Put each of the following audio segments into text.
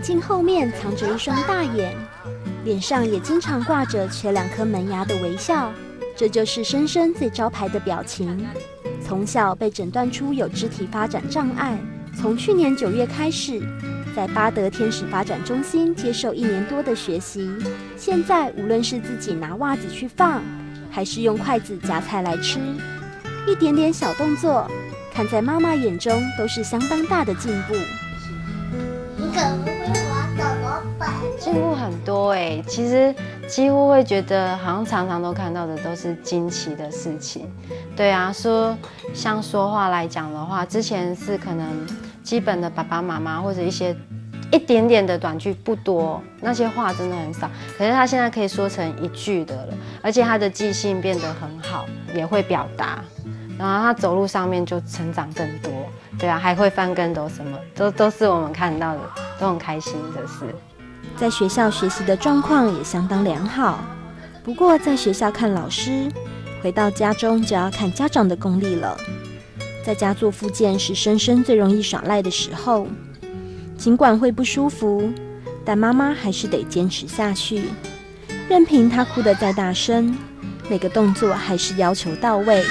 镜后面藏着一双大眼，脸上也经常挂着缺2颗门牙的微笑，这就是深深最招牌的表情。从小被诊断出有肢体发展障碍，从去年9月开始，在巴德天使发展中心接受1年多的学习。现在无论是自己拿袜子去放，还是用筷子夹菜来吃，一点点小动作，看在妈妈眼中都是相当大的进步。 你可能会滑怎么办？ 进步很多其实几乎会觉得好像常常都看到的都是惊奇的事情。对啊，像说话来讲的话，之前是可能基本的爸爸妈妈或者一点点的短句不多，那些话真的很少。可是他现在可以说成1句的了，而且他的记性变得很好，也会表达。然后他走路上面就成长更多，对啊，还会翻跟斗什么，都是我们看到的，都很开心的事。 在学校学习的状况也相当良好，不过在学校看老师，回到家中就要看家长的功力了。在家做复健是深深最容易耍赖的时候，尽管会不舒服，但妈妈还是得坚持下去，任凭她哭得再大声，每个动作还是要求到位。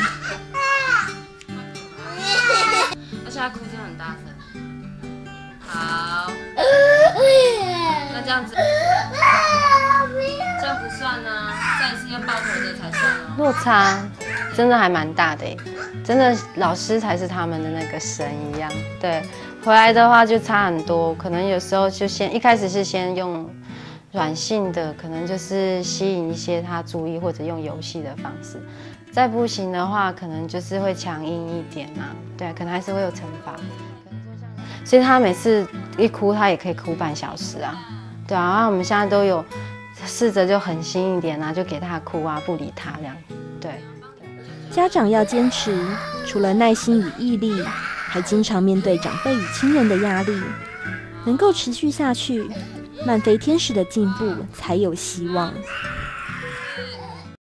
而且他哭声很大声。好，那这样子，这样不算啊，这样是要抱头的才算哦。落差真的还蛮大的真的老师才是他们的那个神一样。对，回来的话就差很多，可能有时候就一开始是先用软性的，可能就是吸引一些他注意，或者用游戏的方式。再不行的话，可能就是会强硬一点对，可能还是会有惩罚。所以他每次一哭，他也可以哭半小时对啊。然后我们现在都有试着就狠心一点就给他哭不理他这样。对， 家长要坚持，除了耐心与毅力，还经常面对长辈与亲人的压力，能够持续下去，慢飞天使的进步才有希望。